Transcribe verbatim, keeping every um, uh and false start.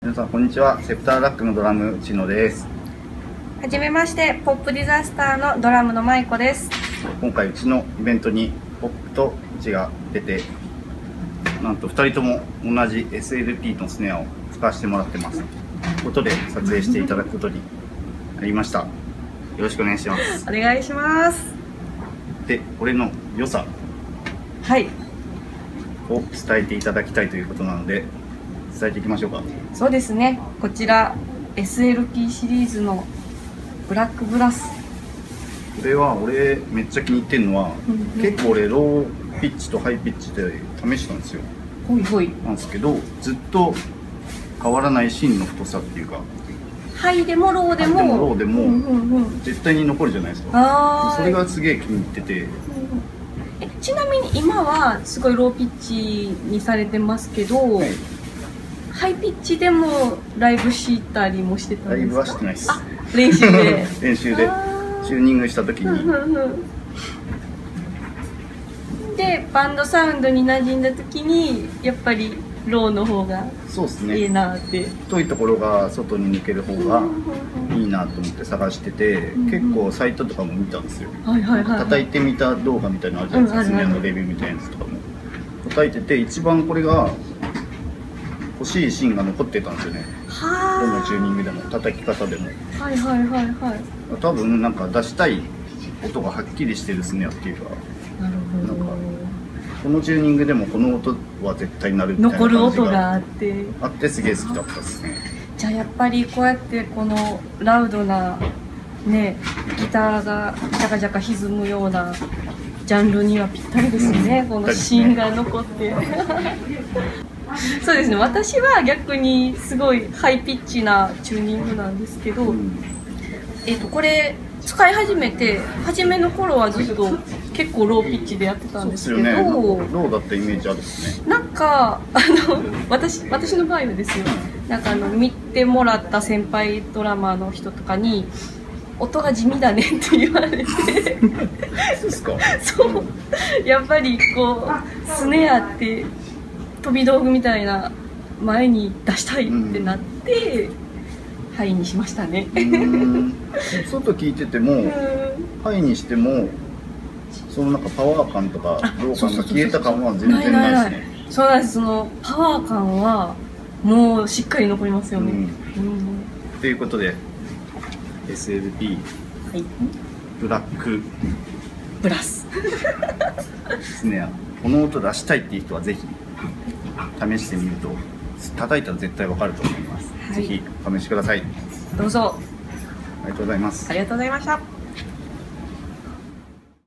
皆さんこんにちは。セプターラックのドラムちのです。 はじめまして、ポップディザスターのドラムのまいこです。 今回うちのイベントにポップとうちが出て、なんとふたりとも同じ エスエルピー のスネアを使わせてもらってます。ということで撮影していただくことになりました。よろしくお願いします。 お願いします。 で、これの良さはいを伝えていただきたいということなので伝えていきましょうか。 そうですね、こちら エスエルピー シリーズのブラックブラス。 これは俺めっちゃ気に入ってるのは、 うんうん、 結構俺ローピッチとハイピッチで試したんですよ。 ほいほいなんですけど、ずっと変わらない芯の太さっていうか、 ハイでもローでも、 ハイでもローでも、 うんうんうん、 絶対に残るじゃないですか。 あそれがすげえ気に入ってて、 うんうん、えちなみに今はすごいローピッチにされてますけど、はい、ハイピッチでもライブしたりもしてたんですか？ ライブはしてないです。 あ、練習で練習でチューニングした時にでバンドサウンドに馴染んだ時にやっぱりローの方がそうですね、 いいなって、 太いところが外に抜ける方がいいなと思って探してて、うんうん、結構サイトとかも見たんですよ。叩いてみた動画みたいなのあるじゃないですか、スネアのレビューみたいなやつとかも叩いてて、一番これが欲しいシーンが残ってたんですよね。どのチューニングでも叩き方でも、 はいはいはいはい、 多分なんか出したい音がはっきりしてるスネアっていうか、 なるほど、 なんかこのチューニングでもこの音は絶対鳴るみたいな感じが残る音があってあってすげえ好きだったですね。 じゃあやっぱりこうやってこのラウドなねギターがジャカジャカ歪むようなジャンルにはぴったりですね、うん、この芯が残ってそうですね、私は逆にすごいハイピッチなチューニングなんですけど、うん、えっとこれ使い始めて初めの頃はずっと結構ローピッチでやってたんですけど、 そうですよね、ローだったイメージあるですね。 なんかあの私私の場合はですよ、なんかあの見てもらった先輩ドラマーの人とかに音が地味だねって言われてそうですか？ そうやっぱりこうスネアって飛び道具みたいな前に出したいってなって、うん、ハイにしましたね。 外聞いててもハイにしてもそのなんかパワー感とかロー感が消えた感は全然ないですね。 そうなんです。そのパワー感はもうしっかり残りますよね。うんうん、 ということで エスエルピー、はい、ブラックブラススネア、この音出したいっていう人はぜひ試してみると、叩いたら絶対わかると思います。はい、ぜひお試しください。 どうぞ。 ありがとうございます。 ありがとうございました。